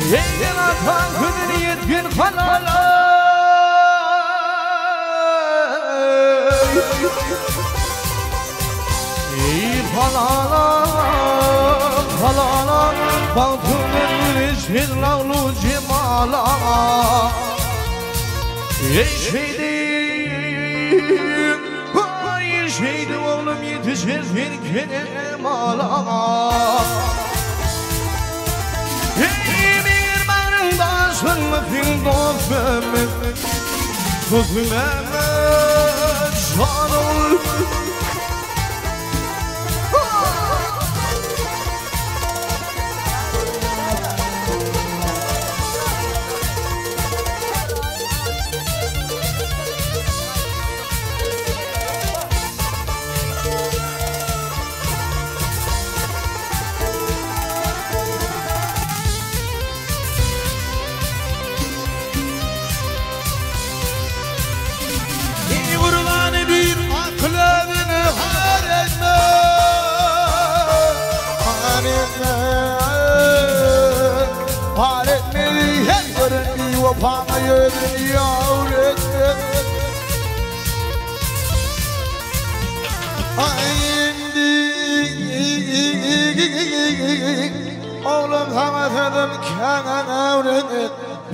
Eğlen atan güdünü yetkin halala Ey halala halala Balkının reşit lavlu cemala Ey şehdim Ay şehdim oğlum yetişir bir kemala Ey bir barında sınıfın dostum Kuzum Mehmet Şanol Vapana yedin yavrettin Oğlum sana dedim kenan avrettin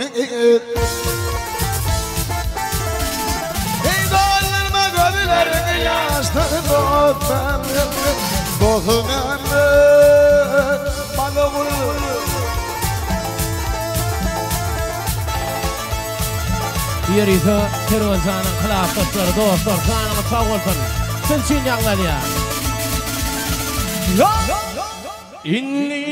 Ey doldurma göbülerini yastığın dostum Dostum Mehmet bana vurur يريثو تروزان خلاف تصر دوستر كان متطول فن سنشين يغلاليا إني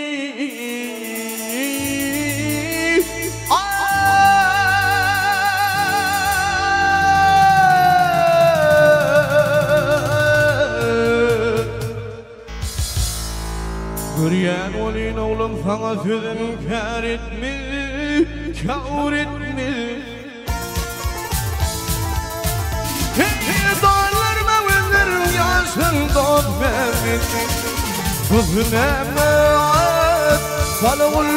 Güryen olin oğlum sana sözüm kâr etme, kâr etme Dağlarıma önlerim yaşın dost vermek Kuzum Mehmet sana ol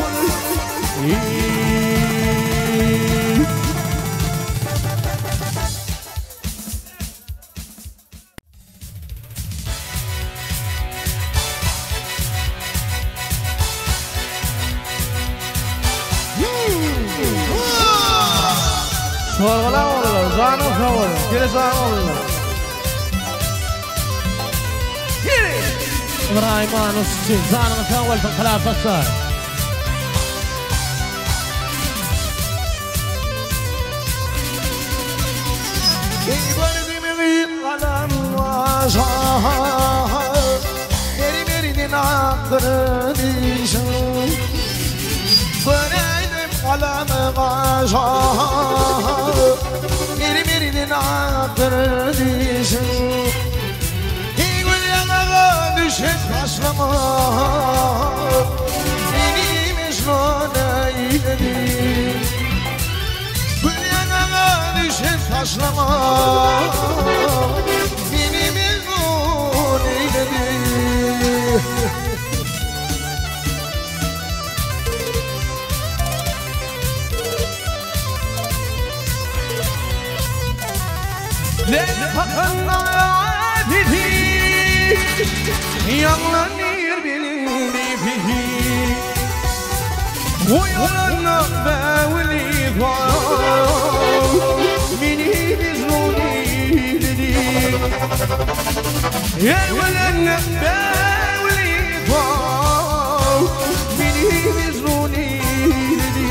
Sorgula oğlum, zanım savur, geri zanım oğlum إبراهيم نص زان متطول فن خلاف تصر Alem gaza Mirinin akırdışın İgül yana düşet başlama Benim eşron eyledi Gül yana düşet başlama Benim eşron eyledi Lelhakan adeti Yanlanır bilindi fihi Uyanana bevli var Mini bizruni dedi Yanlanana bevli var Mini bizruni dedi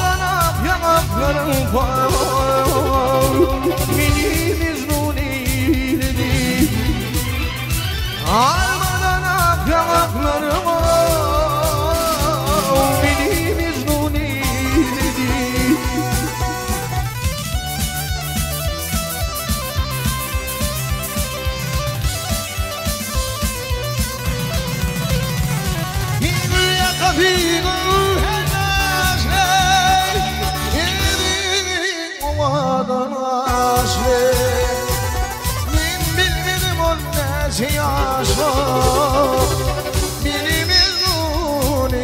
Mini Mizruni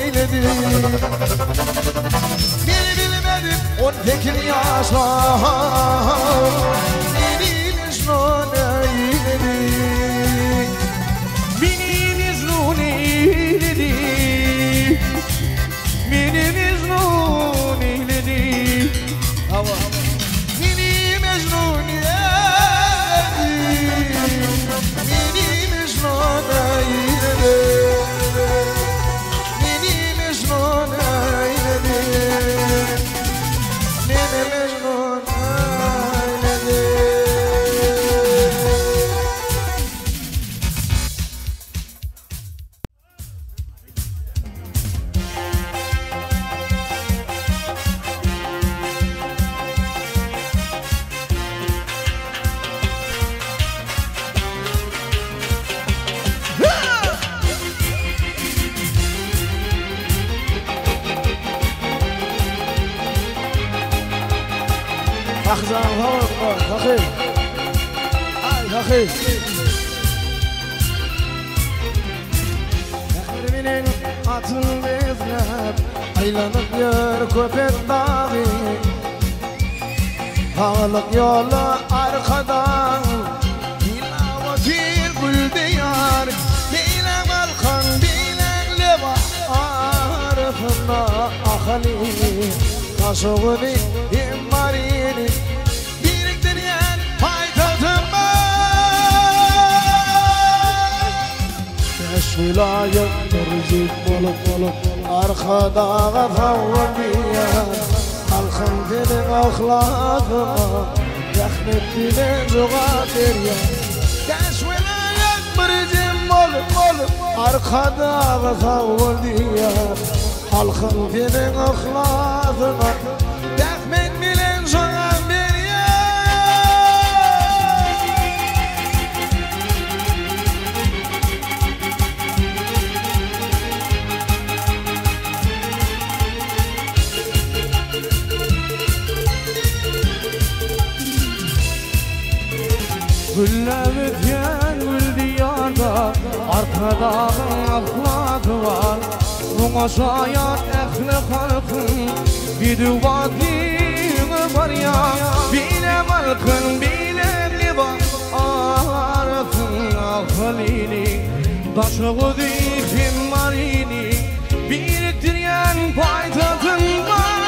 eyledi. Beni bilmedim on tekil yaşlar, beni Mecnun eyledi. Beni Mecnun eyledi, beni Mecnun eyledi. Beni Mecnun eyledi, beni Mecnun eyledi. Beni Mecnun eyledi, beni Mecnun eyledi. أخزان فوق أخي أخي Minin atın bezlep aylanıp yer köpek dağı, Dağlık yolu arkadan Bilavetil gül diyar, Bilen balkan bilen leva arifına ahali Taşığını immarini biriktiren paytatım Beş vilayet tercih olup arkadağa favor diyen Halkın dilin ahlakına rahmet dilen cevap veriyor. Beş vilayet tercih olup arkadağa favor diyen Halkın dilin ahlakına rahmet dilen cevap veriyor. Güller biten gül diyarda arkadağın ahladı var. Buna şayet ehli halkın bir duvadini var ya. Bile balkın bile liban arasın ahlini Taşığı dikim marini biriktiren paytatın var.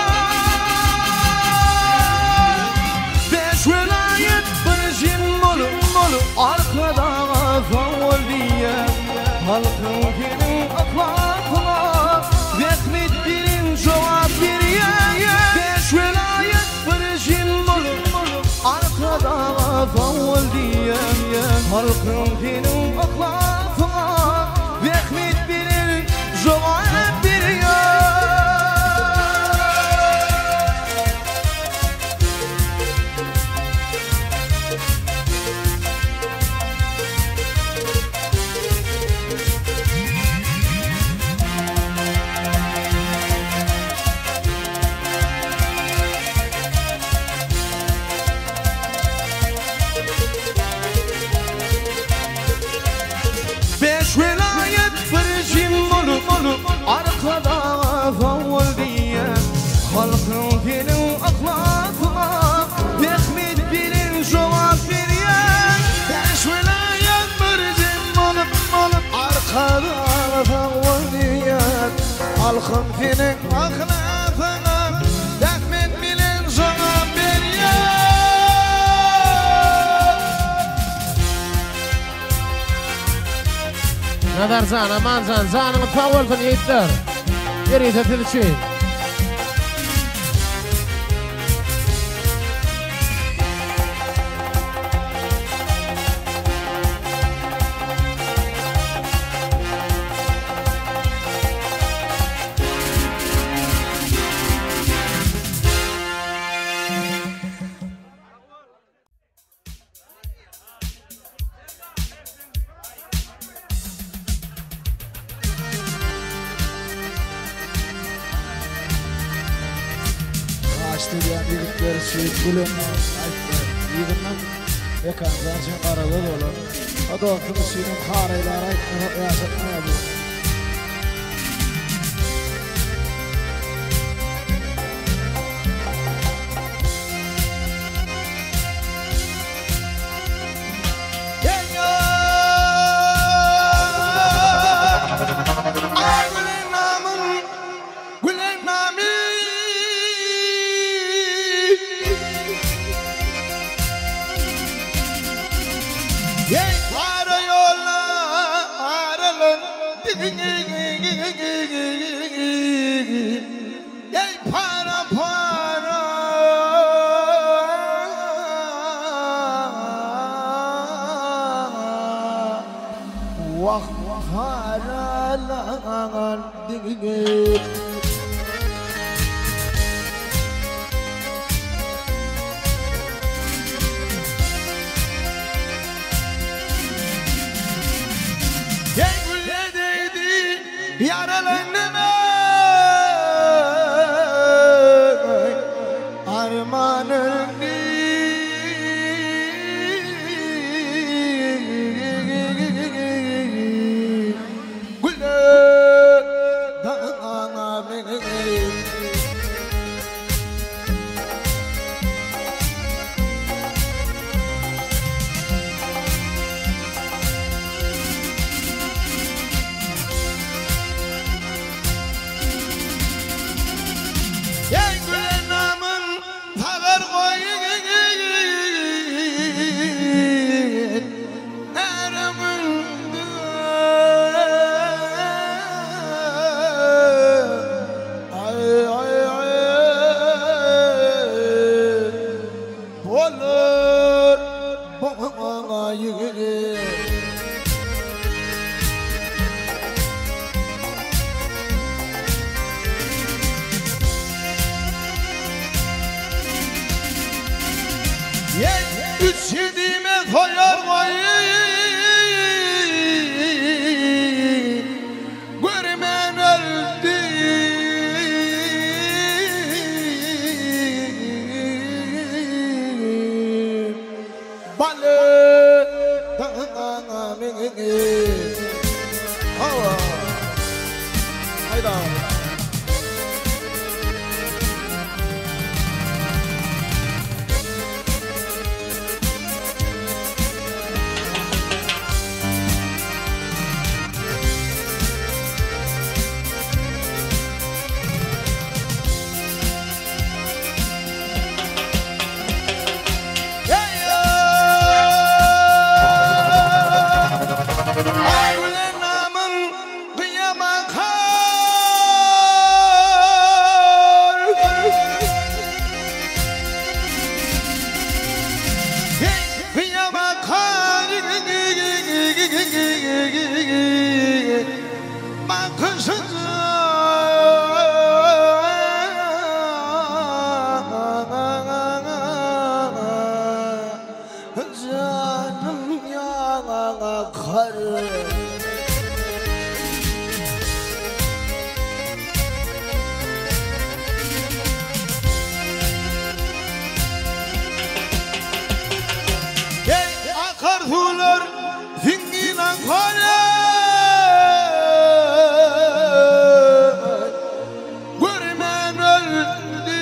Beş velayet barışın molu arkadağa favor diye Halkın gelin aklakına rahmet dilin cevap veriyor. Beş velayet barışın molu arkadağa favor diye Halkın gelin aklakına rahmet dilin cevap veriyor. Beş velayet barışın molu arkadağa favor diye Halkın gelin aklakına rahmet dilin cevap veriyor. Beş vilayet barışın molu arkadağa favor diyen Halkın dilin ahlakına rahmet dilen cevap veriyor. Nadar zan, aman zan, zanını favoltun yiğitler. Yeriyse tilçin. Diyen birlikleri Seyit Gül'ün yığından ekandan için aralı olur. O da okunu suyunun karayla arayıp yaşatmaya bu. Yaralandım arman öldü güller dağına beni Üçüdüğüme koyar görmen öldü balık dağına beni hava hayda canım yana kar akar sular zingine kar görmen öldü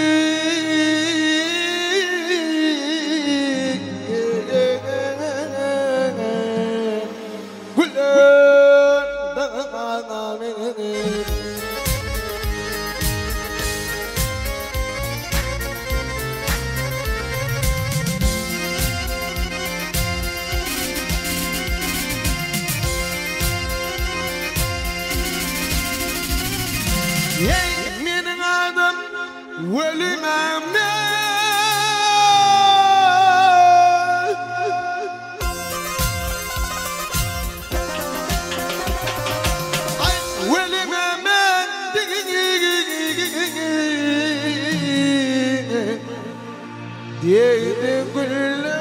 güller dağına beni Menin adım Veli Mehmet Veli Mehmet Diyeydi gülle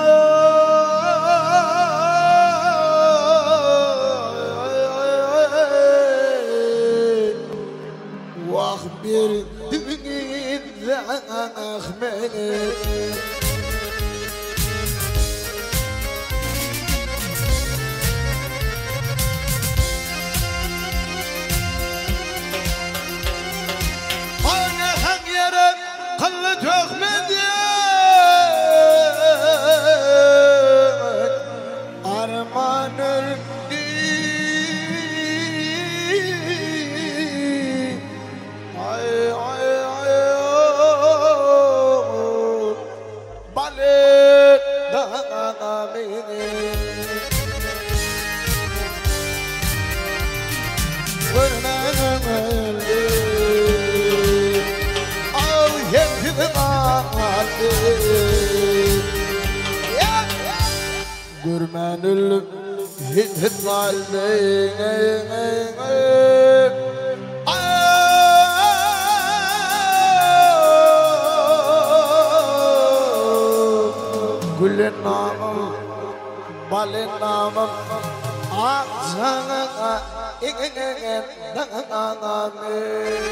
واخبر أخمني أنا حق يا رب قلت أخمني أرمان Gürmenül hit kalbine gülün namım, balın namım, ağzına ingingen namım.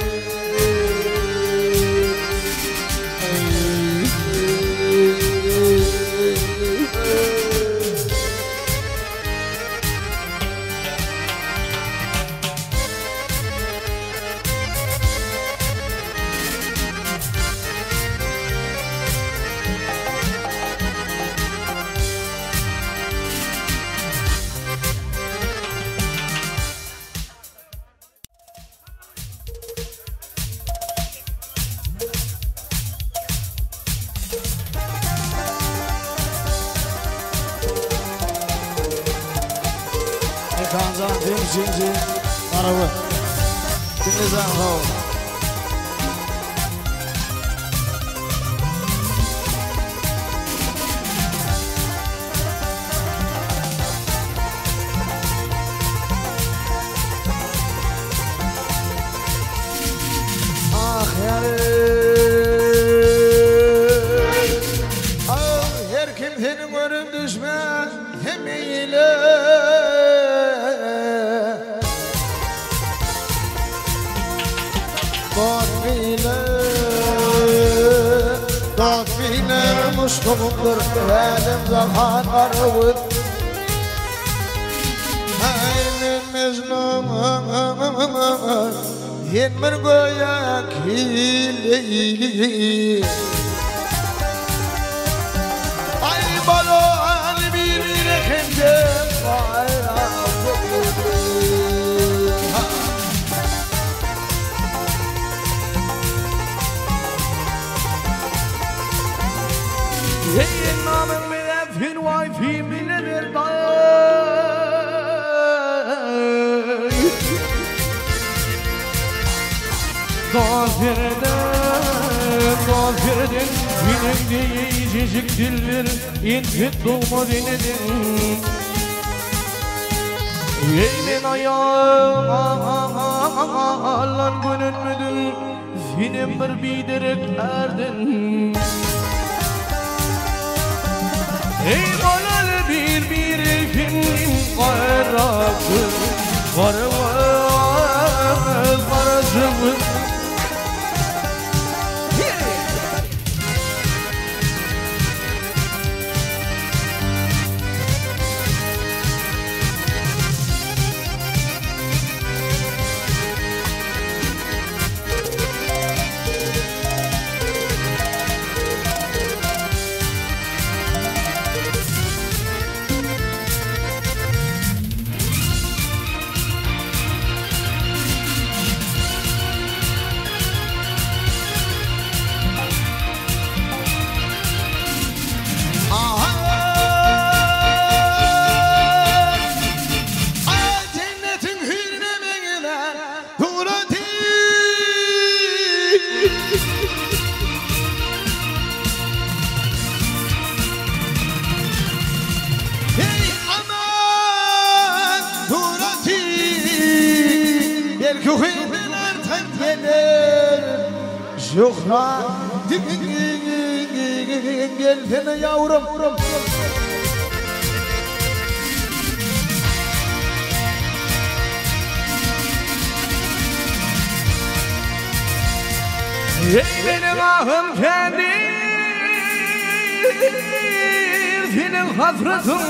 Kanzan temsilci arabı. Dinlesen hava. Ah yarım, ah her kim seni görüp düşmez hemiyle. Dafine muştuğumdur elim zaman arıvır. Aynen mecnun yenmir goya kileyli. Ay balo bir rekemde bayram. Hey namın müdeffir vay fi minedir day. Gafirden benim diyecek diller infet doğma denedin. Eymen ayağım Allah'ın günün müdür film bir biderek erdin. Ey balal bir filmin karakı varımız varacımız. Şuhra gelsene yavrum. Ey benim ahım kendi senin hasretin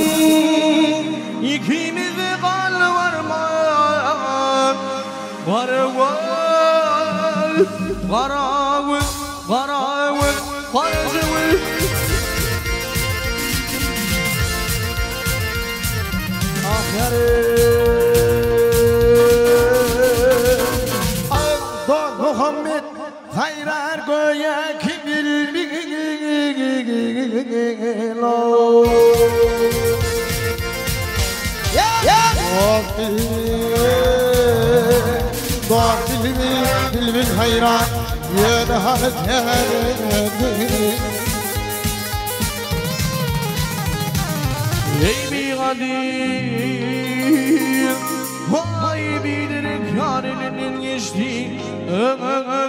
ikimizi kal varman var Varavı, varavı, varavı. Ah yarım, Allah Muhammed hayrar goya kibil Dilmin hayran yedhalet Ey bir kadir vay bilirik yarinin geçti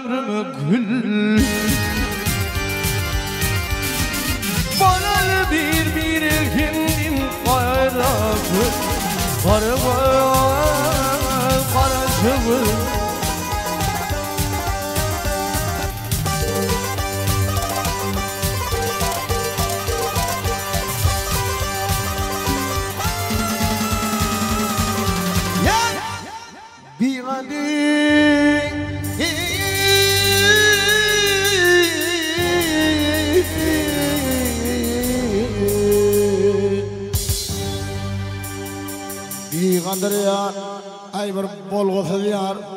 ömrümü gül Bana bir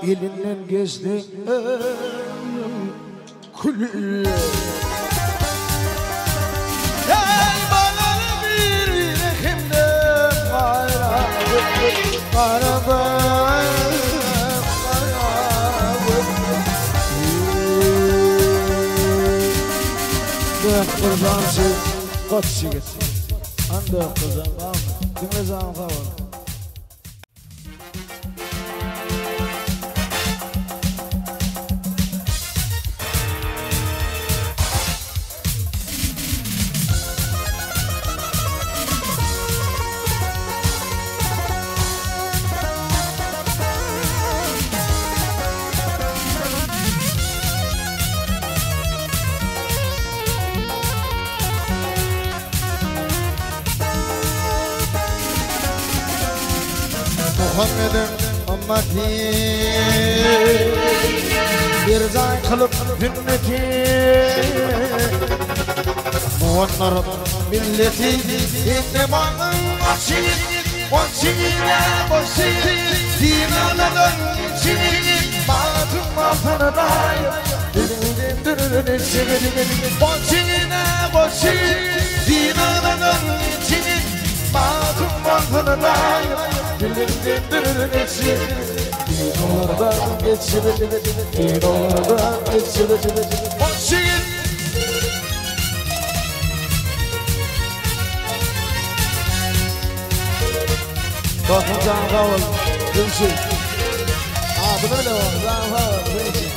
elinden geçti kulü. Ey balalı bir yüreğimden Dök kızan şey, koç şiget. Anda kızan, dinle zaman falan. Muhammed'im ümmeti bir zay kılıp ümmeti Muvannar milleti İttibanın Vaçine Dinaların içini Batın altına dair Vaçine Dinaların içini Batın altına dair Dinalardan geçirir Dinalardan geçirir Vaçine Bakın can kaval, gülsün. Bu da öyle var, can kaval, gülsün.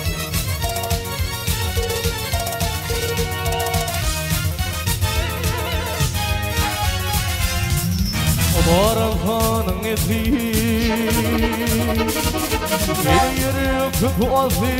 Baranfanın eti bir yeri köpü alfi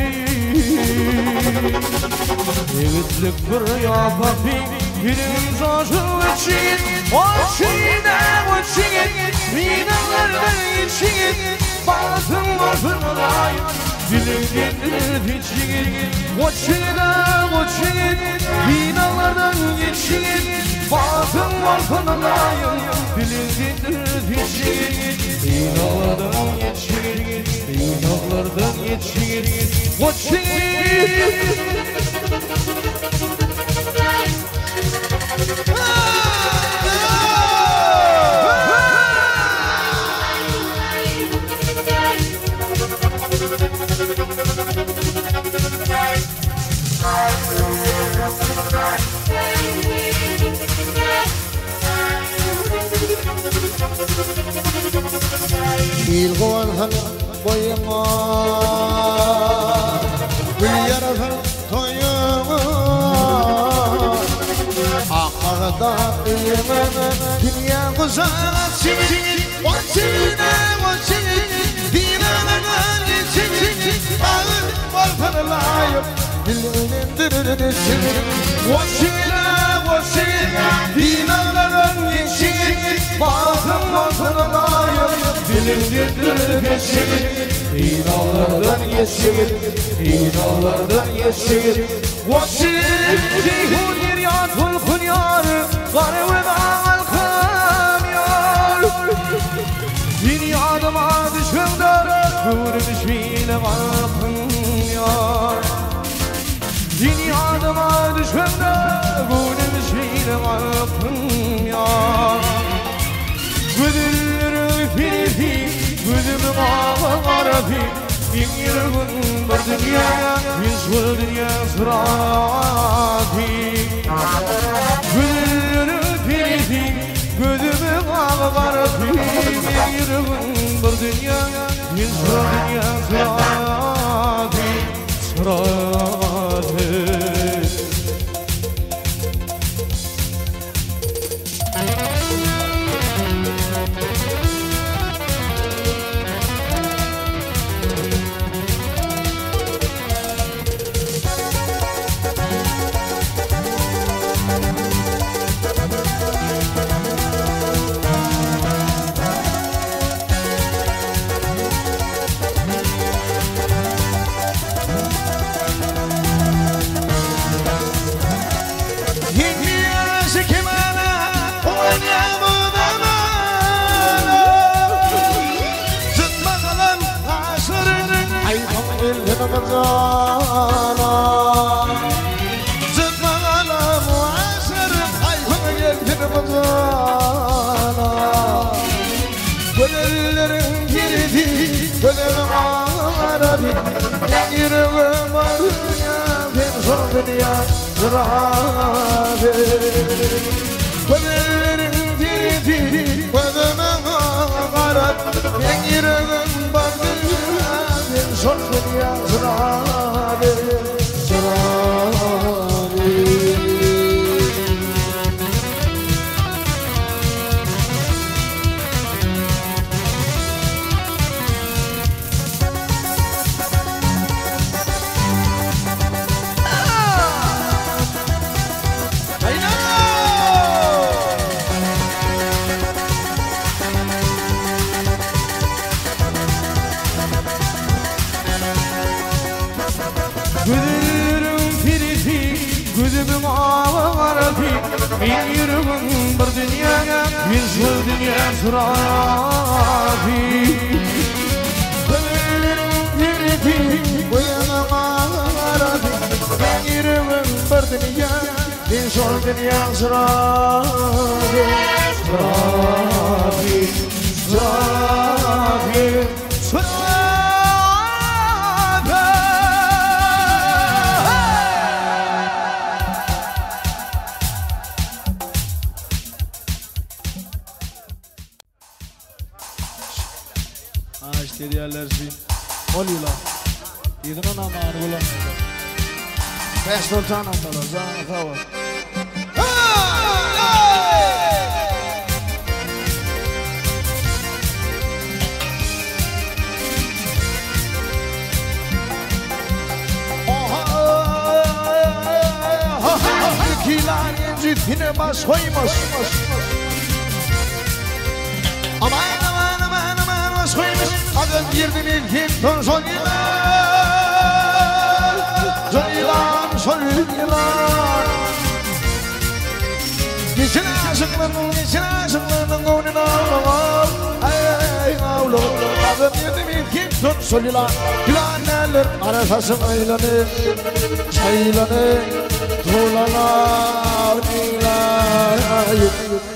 Evitlik bir yapafi Birin zaşı için Vaçine Minalardan için Batın layık Dilin için Vaçine Minalardan için Batın layık Dilin için Dinalardan geçir Dinalardan geçir İlguvan boyuma Gül yarasın toyuma Akmağda iyime Dünya kuzağına çiğ Vaçine Dinalardan geçin Ağır balkanı layık Dilinin için Vaçine Dinalardan geçin Batın balkanı layık Dilin geçir Dinalardan geçir Dinalardan geçir Vaçir Ceyhun yeryatul kunyar Garvına alkım yar Dünyadıma düşümde Görmüşüyle alkım yar Dünyadıma düşümde Görmüşüyle alkım yar Güdürü filifi Gözümü ağarafi Bin yırgın bir dünya Yüz bir dünya sırafi Güdürü filifi Gözümü ağarafi Bin yırgın bir dünya Yüz bir dünya sırafi geldim kazana Zıtmağala muasırım ayfına geldim kazana Gönüllerin girdi gönlüm ağradı En yüreğim ağrıya ben son dünya zıradı Gönüllerin girdi gönlüm ağradı En yüreğim ağrıya ben son dünya zıradı Gözümün ağrıdı Ben yürümün bir dünyaya Ben şu dünya sıradı Gözümün firdi Gözümün ağrıdı Ben yürümün bir dünyaya Ben şu dünya sıradı Sıradı Sıradı Yerlersi oluyorlar. Yedinin amanı bulamıyorlar. Beş sultan atalar, zanı kavar. Kilar incitine baş koymaz Aman baş koymaz Adım girdin ilkin ton son yılan Son yılan Geçin aşıklarının gönlünü ağlamam Ay ağlamam Adım girdin ilkin ton son yılan Yılanlar arasasın aylanır Çaylanır Tuğlalar ilayı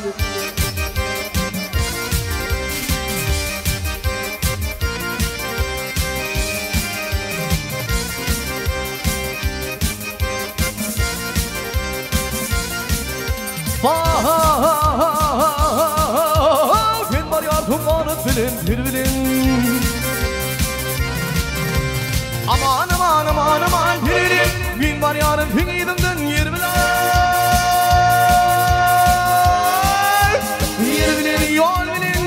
Ben var ya tumanı bilin Aman bilin Ben var yarın pinidimden yer bilen Yer bilin yol bilin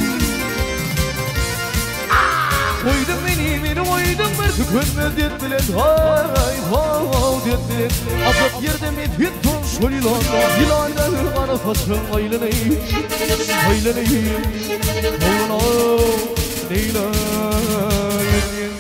Koydum beni koydum bir tükönmez dettiler Hay det bilen Azap yerde medhit ton solilan Yılanlar arasasın aylanayım Aylanayım Oğluna neylayım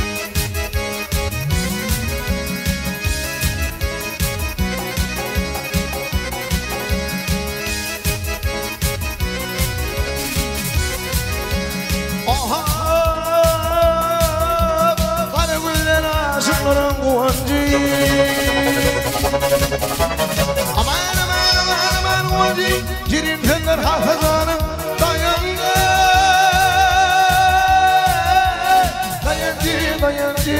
Aman vazi Cirin feller hafızanın dayancı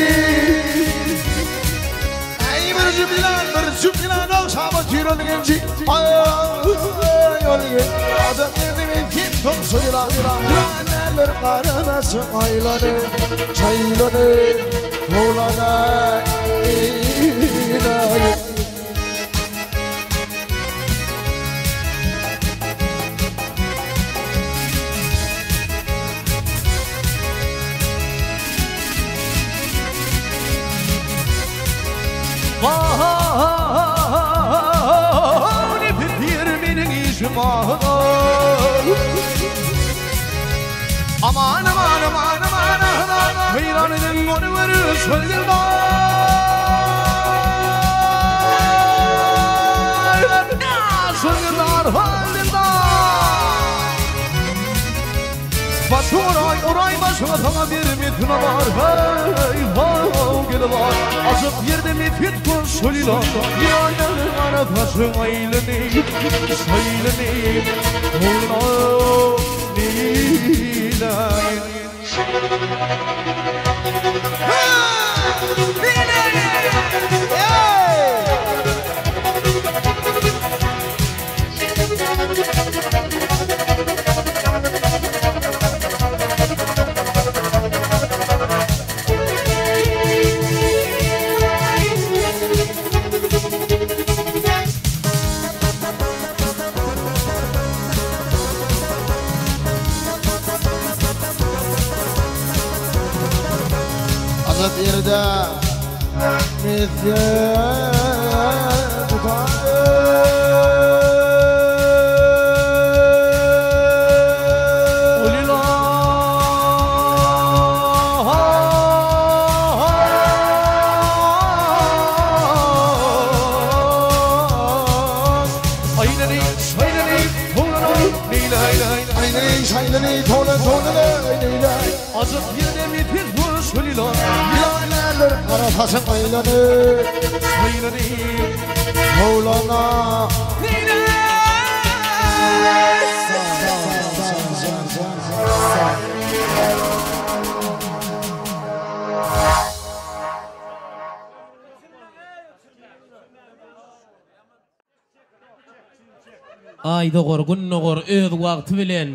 Ey bir cümlan Akşama tüyürün genci Yol gen Adam yerdimin kim tonsu Yılanlar karanasın aylanı Çaylanı Tuğlana İlayı Ne bir benim işim Aman Hayran edin onu verir söyledim Söyledim Başı oray başına sana bir mit altına var hey vav gel var azıp yerde mi fit konsolila yanarım arafasın aylını saylını ola nilay Azat yerde Mizye azıp yerde mi fit konsolila Arafasın aylanı saylını Mevlana Ayda gorgun nogor öz wagty bilen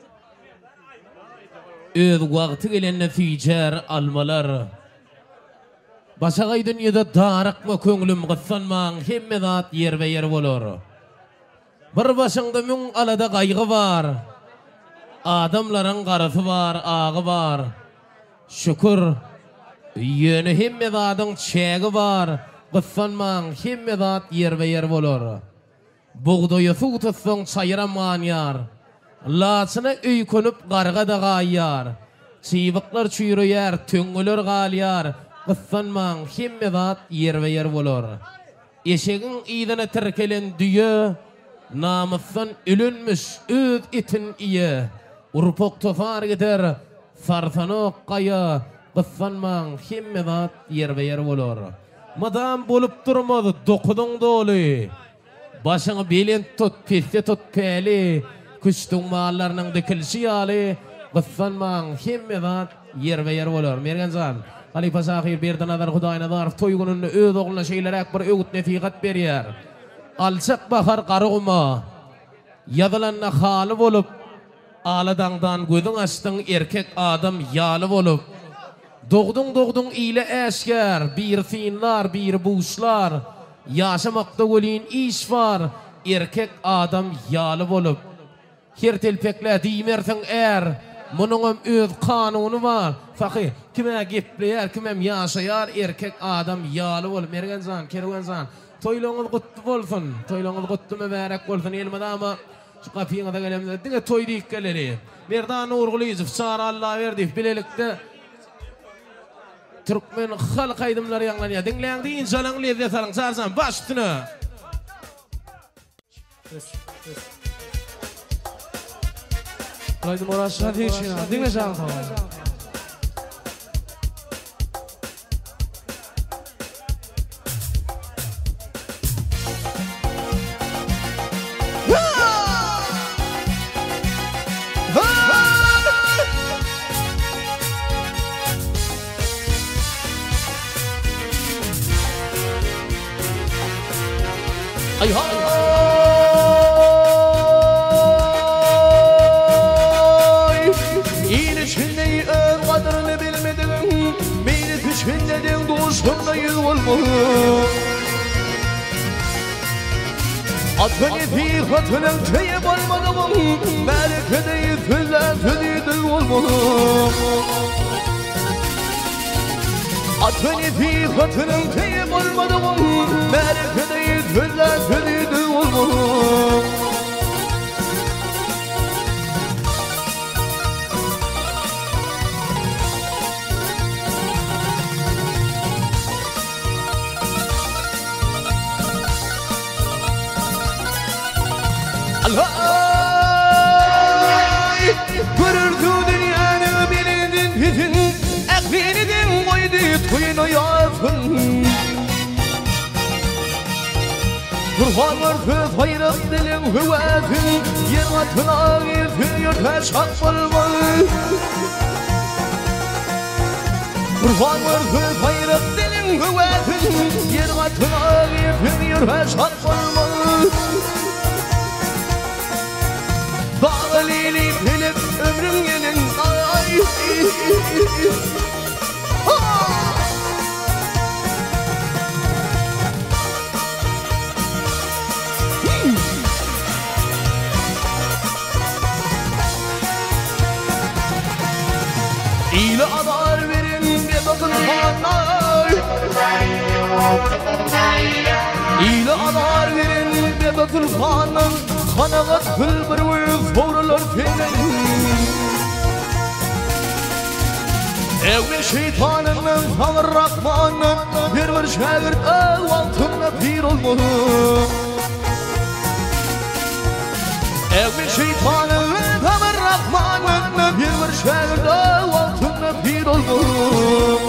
öz wagty gelen netijer almalar Başagay dünyada darıkma köngülüm gıssanmaň hemme zat yer we yer bolar. Bir başyňda müň alada gaýgy bar. Adamlaryň garasy bar, agy bar. Şükür ýöne hemme zatyň çägi bar. Gıssanmaň hemme zat yer we yer bolar. Buğdoýy suw tutsaň çaýraman ýar. Laçyny öýkönüp garga da gaýýar. Çybyklar çüýreýär, töňüler galýar. Gıssanmaň hemme zat yer we yer bolar. Eşegiň ýygyna terkelen düýe namysdan ölünmüş öz itin iýe. Urpok tofar gider, sarsanok gaýa. Gıssanmaň hemme zat yer we yer bolar. Madam bolup durmaz dokudyň doly. Başyňy belen tut, peste tut päli. Küçtüň mallarynyň dikilşi ýaly. Gıssanmaň hemme zat yer we yer bolar. Mergenjan Halifa Sahir berdi nazar Hudaýyna zarf toý gününde öz ogluna şeýlerek bir öwüt netigat berýär. Alçak bahar garygma. Ýazylanna haly bolup, aladangdan gözüň açdyň erkek adam ýaly bolup. Dogduň ýyle äşger, bir finlar, bir buşlar. Ýaşamakda welin iş bar, erkek adam ýaly bolup. Her telpekle diýmersiň Munuňam öz kanuny bar. Faky kime gepleýär, kimem ýaşaýar, erkek adam ýaly bolup mergenjan, kergenjan. Toýlaňyz gutly bolsun. Toýlaňyz gutly mübarek bolsun elmadama. Şu gapiňyza gelemde diňe toý diýip geleri. Merdan Nurgulyzow çara Allah berdi bilelikde. Türkmen halk aýdymlary ýanglanyýar. Diňleýäňdi inşalaň lezzet alyň çarsan başdyna. Haydi moraşa diyeceğim. Dinle canım. Ay ha. Kadrini bilmedin, beni düşünledin, dostumda yüz olmalı. Atını fihatının teyip olmadım, belki de yüzüller sözüdül olmalı. Atını fihatının teyip olmadım, belki de yüzüller sözüdül olmalı. Görürdü dünyanı bilindin hitin tuyunu yapın Kurban örtü bayrak dilin hüvetin Yer atına gitmiyor peşak bulmayı Kurban örtü bayrak dilin hüvetin Yer atına gitmiyor peşak bulmayı Dağlili bilip ömrüm gelin ay İle adar verin bir bakın hanay İle adar verin bir bakın hanım Kanagat kılbır uyuz doğrular fenin Evli şeytanının tanır Rahman'ın Bir şagird ev altında pir olmalı Evli şeytanının tanır Rahman'ın Bir şagird ev altında pir olmalı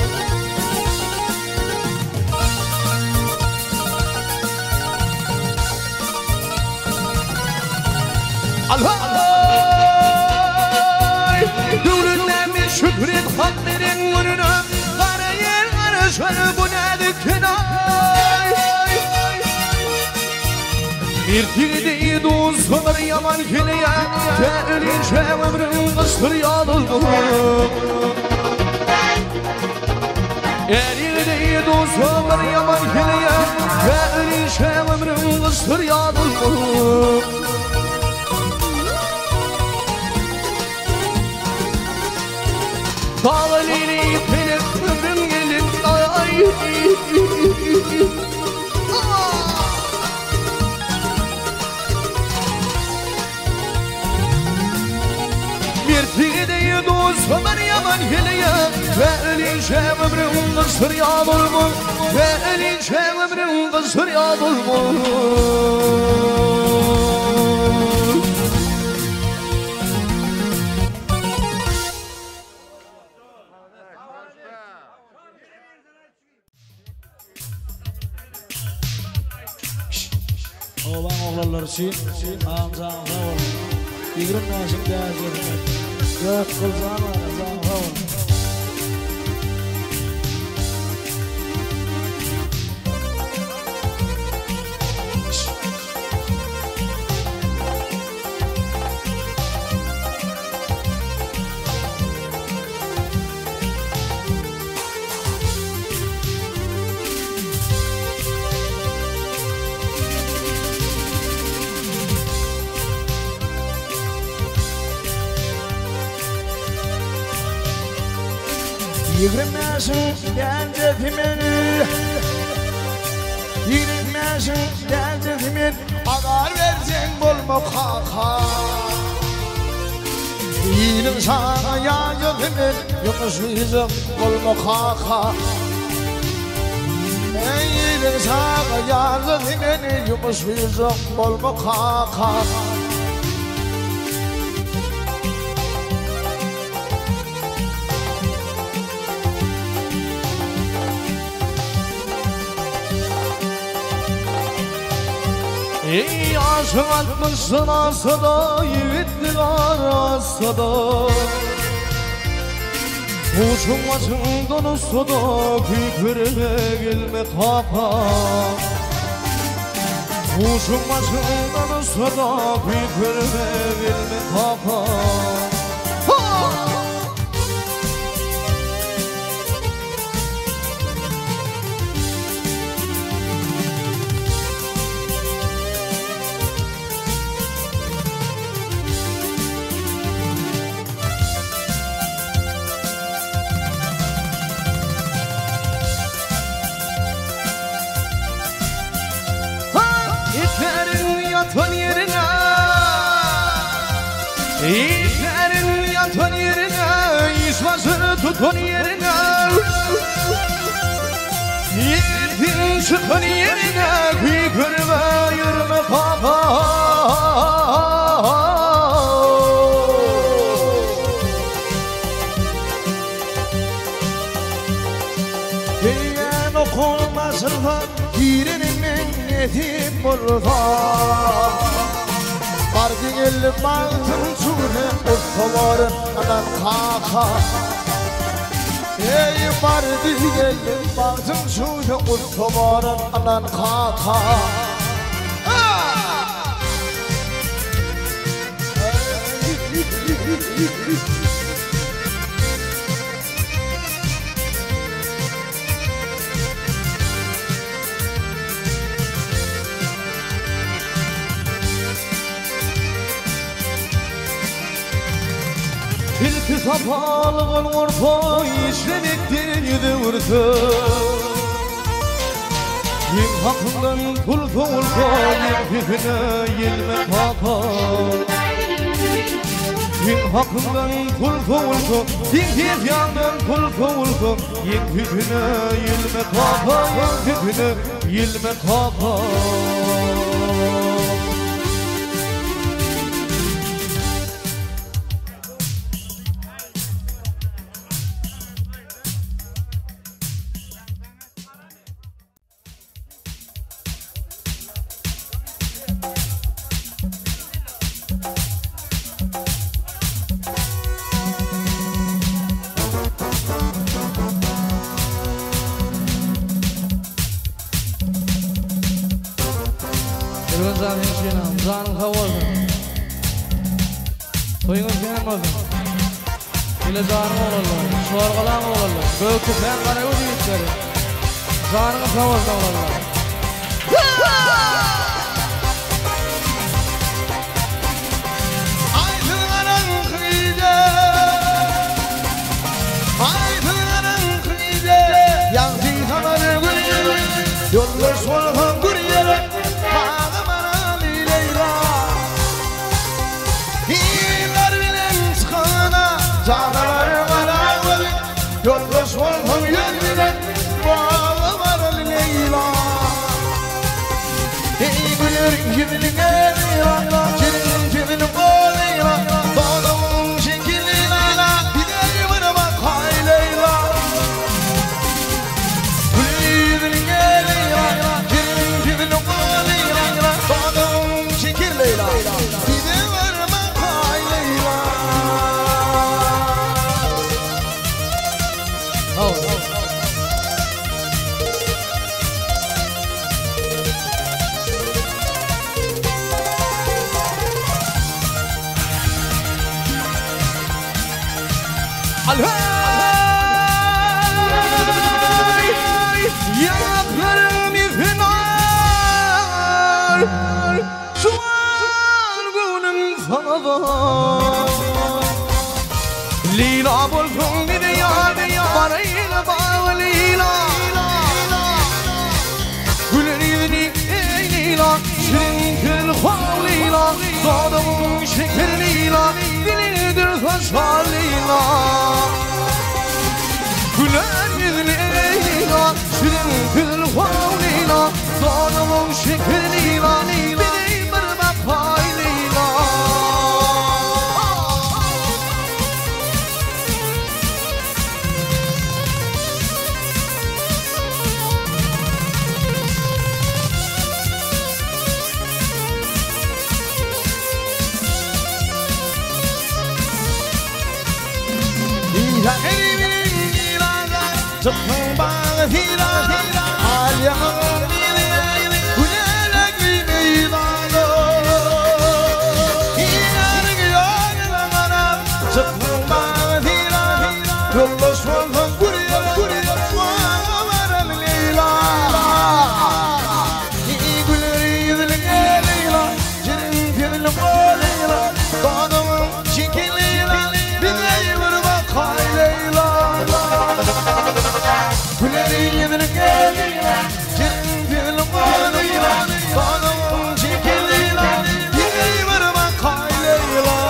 Alhay Dürünlemiş şükret haklerin önüne Kara yer arışır bu nedir kenay Bir tirdeyi doğsunlar yaman kileye Gelince ömrün kıstır yadıldı Erildeyi doğsunlar yaman kileye Gelince ömrün kıstır yadıldı Dağlili benim ömrüm gelin ay Bir tirdeyi dostlar yaman geleye Ve ölünce ömrüm kısır yağmur mu Ve ölünce ömrüm kısır yağmur mu Oğlan oğlanlar için ağamza olun. Yigrim nasıl değerli Gök kılzan ağamza olun. Yigirmesin gencetimin Yigirmesin gencetimin Agar versen bolma kaka İyinin sana yacetimin Yunus yüzüm bolma kaka İyinin sana yacetimin Yunus yüzüm bolma kaka Ey aşık atmışsın asada, yiğitlik arasada Uçun başından ustada, kükürüne gelme kaka Uçun başından ustada, kükürüne gelme kaka yatın yerine İşlerin yatın yerine İş başını tutun yerine Yiğitin çıkın yerine Kükürme yürüme kaka Diyen okunmasınlar Birinin yetim burada Vardı gelip baktım çure Ustavarın anan kaka Ey vardı gelip baktım çure Ustavarın anan kaka Tilki sapalığın orta işlemektir yedi vurdu Yem hakkından kulka ulka yem fifine yelme kaka Yem hakkından kulka ulka yem fifyandan kulka ulka Yem fifine yelme kaka yem fifine yelme kaka Zanım kavaldı Toyunuz beğenmedi İle zanım oğlanlar Sorgalan oğlanlar Gökü fen kara ödü yükleri Zanım kavaldı oğlanlar Aydınların kıyıda Aydınların kıyıda Yankı kamarı gülü Yollar solhan gürüyere Dağları var yoldaş olmam yerine bağlı var Leyla Ey gülür gülün Leyla Gelin gelin o Leyla Dağımın şekil Leyla Gidelim bak hay Leyla Gülür gülün Leyla Gelin gelin o Leyla Dağımın şekil Leyla Gidelim bak hay Leyla Yanaklarım ifnar Şu an gönlüm sana var Lila bulsun bir yâne Barayla bağlı Lila Gülün yüzünü ey Lila Şirin kıl hal Lila Dağdamın şeker Lila Dilidir saçlar Lila Gülün yüzünü ey Lila Şirin kıl hal Lila Dağdamın şeker Lila Dilidir bak hay Lila Tıpkın bana hira Al yakın bile Gülerek bir meydanı İnanın yoluna bana Tıpkın bana hira Yoldaş olmam buraya Varan Leyla Güler yüzüne Leyla Cirin filin o Leyla Dağdamın şekil Leyla Bize vurma kay Leyla Gülerin yüzünü geldiğine Cirin filin o Leyla Dağdamın şekil Leyla Bize vurma kay Leyla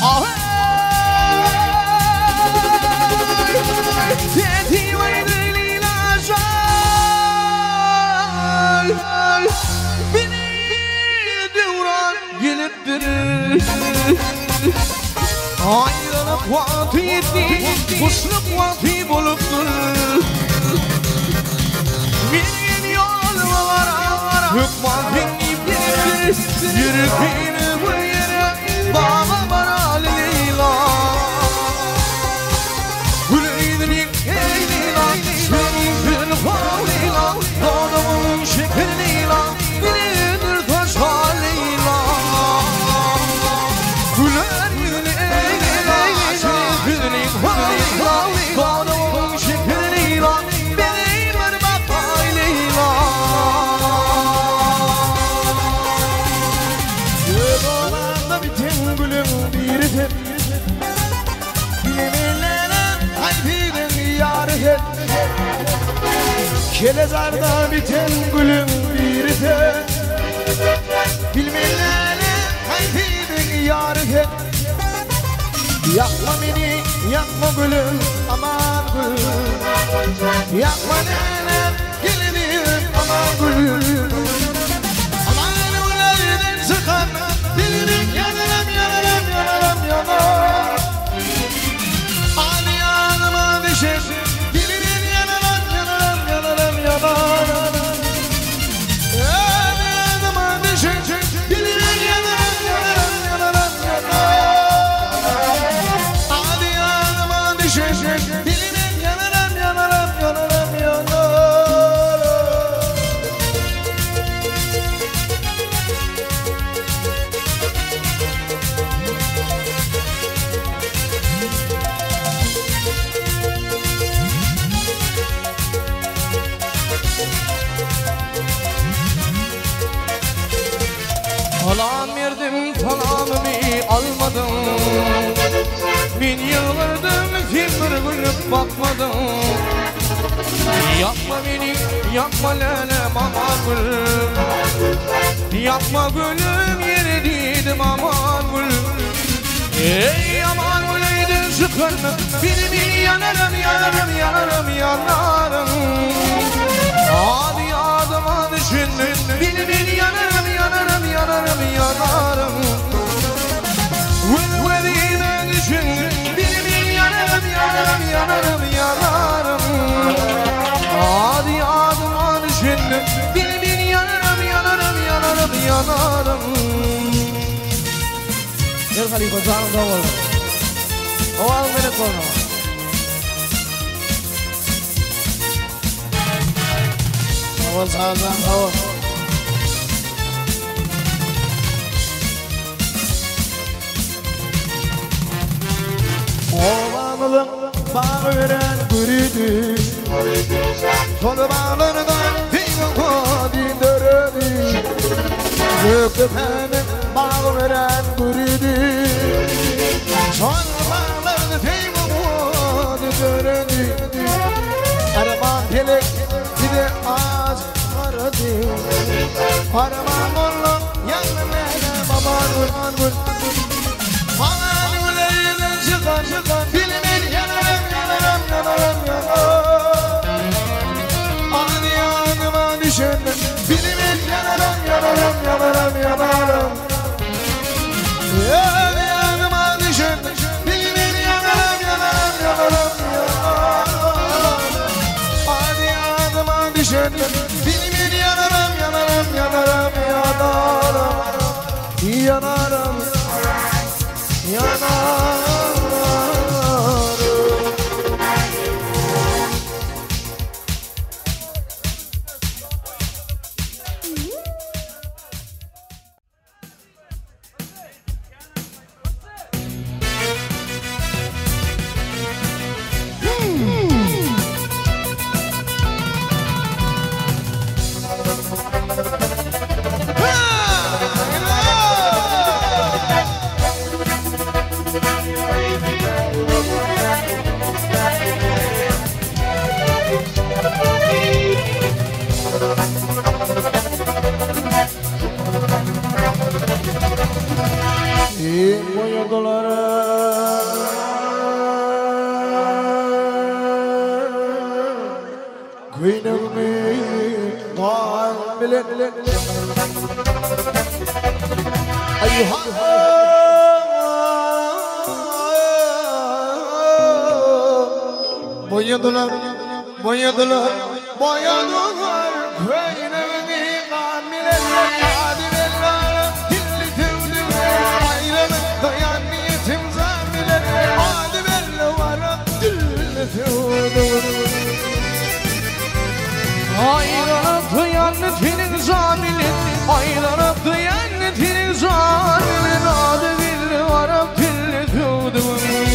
Teti vaydeliyle beni devran geliptir. Ayrılık vakti yetti, kuşluk vakti buluptur. Benim yoluma vara, hükmatin gibidir. Yürütünü bu yere, bağla bana leyla. Gülüydün eyleyla, senin gül faleyla. Doğduğun şekerleyla, biridir taş haleyla. Gülüydün eyleyla, senin gül faleyla. Doğduğun şekerleyla, biridir bak haleyla. Göz olanda biten gülüm biridir. Kelezarda biten gülüm bir de bilmeyene kalbinin yarı. Yakma beni, yakma gülüm, aman gülüm. Yakma nenem, gelinim, aman gülüm. Aman ulardan sıkan, dilim yanarım, yanarım, yanarım, yanarım. Ani yanıma düşer, dilim yanarım, yanarım, yanarım, yanarım. Ani yanıma düşer, dilim yanarım, yanarım, yanarım, yanarım. Ani yanıma düşer, dilim yanarım, yanarım, yanarım, yanarım. Falan verdim falanımı almadım. Bin yıllardır kimdir gülüp bakmadım. Yapma beni, yapma lenem aman gülüm. Yapma gülüm yere dedim aman gülüm. Ey aman gülüydün sıkın, beni yanarım, yanarım, yanarım, yanarım. Hadi adıma düşündün, beni yanarım, yanarım, yanarım, yanarım. Vediğine düşündün, beni yanarım, yanarım, yanarım, yanarım. Hadi adıma düşündün, beni yanarım, yanarım, yanarım, yanarım. Gel Khalifa, canım da var. O al beni konu. Hava sağdan hava. Oğlanılım bağ veren gürüdü. Sonu bağlarından dinle dindiredi. Göktepe'nin bağ veren gürüdü. Sonu bağlarından dindiredi. Araba gelek bir de ağaç aradı. Araba morlu yandım benim aman gül. Aman güleyden çıkan dilimin yanarım, yanarım, yanarım, yanarım. Aman yanıma düşündüm, dilimin yanarım, yanarım, yanarım, yanarım. Yanıma düşündüm, dilimin yanarım, yanarım, yanarım, yanarım. Hadi yanıma düşündüm, dilimin yanarım, yanarım, yanarım, yanarım. Yanarım, yanarım. Boyadılar Ayha boyadılar boyadılar boyadılar köylerini kamileler hadi veller dilli tevdim ayrılık dayan niyetim zamiler hadi veller varım dilli tevdim ayrılık dayan nitinin zamilin ayrılık dayan nitinin zamilin hadi veller varım dilli tevdim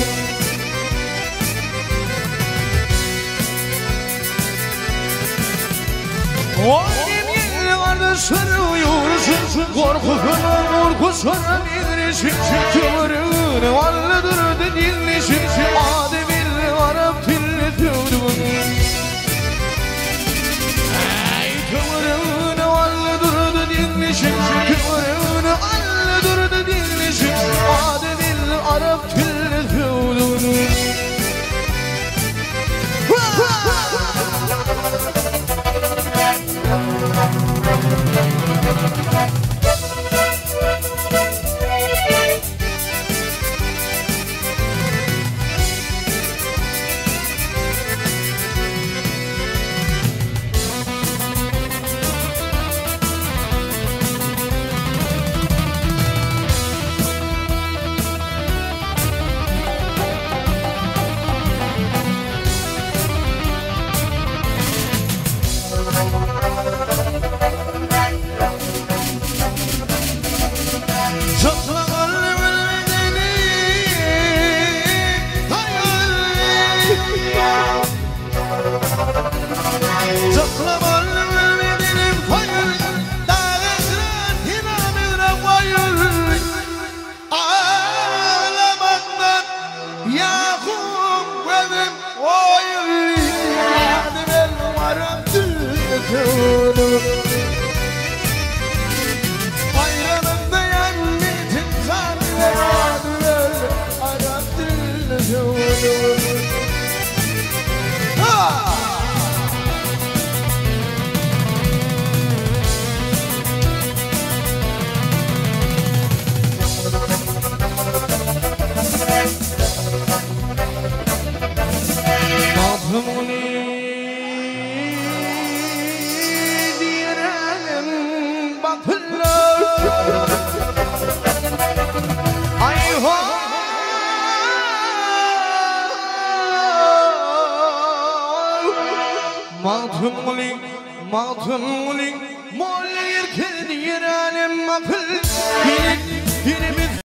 Oğlum yıllarda sarıyorsun korkusuna bilirsin Tümürünü varlıdır dinlesin Adem'in varıp dinletiyorum Tümürünü varlıdır dinlesin Tümürünü varlıdır dinlesin Adem'in varıp dinletiyorum Mağdumuling, molir kendi yerenim akıl, yine